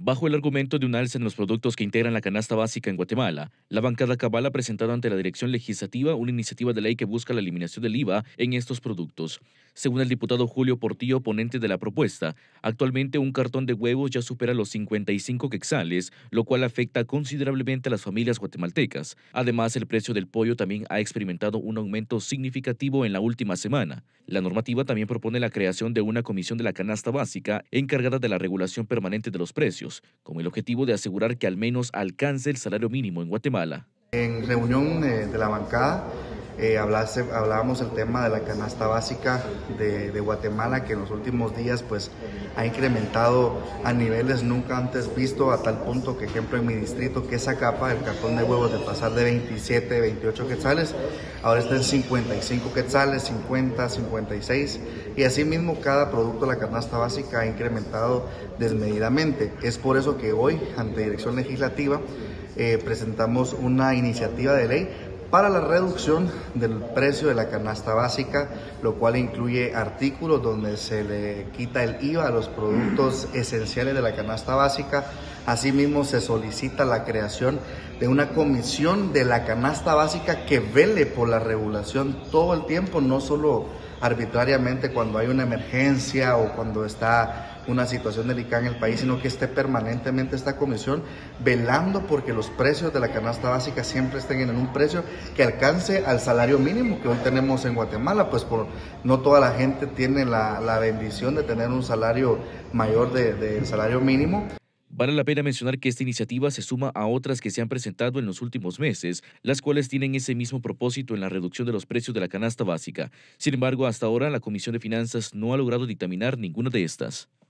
Bajo el argumento de un alza en los productos que integran la canasta básica en Guatemala, la bancada Cabal ha presentado ante la Dirección Legislativa una iniciativa de ley que busca la eliminación del IVA en estos productos. Según el diputado Julio Portillo, ponente de la propuesta, actualmente un cartón de huevos ya supera los 55 quetzales, lo cual afecta considerablemente a las familias guatemaltecas. Además, el precio del pollo también ha experimentado un aumento significativo en la última semana. La normativa también propone la creación de una comisión de la canasta básica encargada de la regulación permanente de los precios, con el objetivo de asegurar que al menos alcance el salario mínimo en Guatemala. En reunión de la bancada hablábamos el tema de la canasta básica de Guatemala, que en los últimos días pues ha incrementado a niveles nunca antes visto, a tal punto que, ejemplo, en mi distrito, que esa capa, el cartón de huevos, de pasar de 27, 28 quetzales, ahora está en 55 quetzales, 50, 56, y asimismo cada producto de la canasta básica ha incrementado desmedidamente. Es por eso que hoy, ante Dirección Legislativa, presentamos una iniciativa de ley para la reducción del precio de la canasta básica, lo cual incluye artículos donde se le quita el IVA a los productos esenciales de la canasta básica. Asimismo, se solicita la creación de una comisión de la canasta básica que vele por la regulación todo el tiempo, no solo arbitrariamente cuando hay una emergencia o cuando está una situación delicada en el país, sino que esté permanentemente esta comisión velando porque los precios de la canasta básica siempre estén en un precio que alcance al salario mínimo que hoy tenemos en Guatemala, pues no toda la gente tiene la bendición de tener un salario mayor del salario mínimo. Vale la pena mencionar que esta iniciativa se suma a otras que se han presentado en los últimos meses, las cuales tienen ese mismo propósito en la reducción de los precios de la canasta básica. Sin embargo, hasta ahora la Comisión de Finanzas no ha logrado dictaminar ninguna de estas.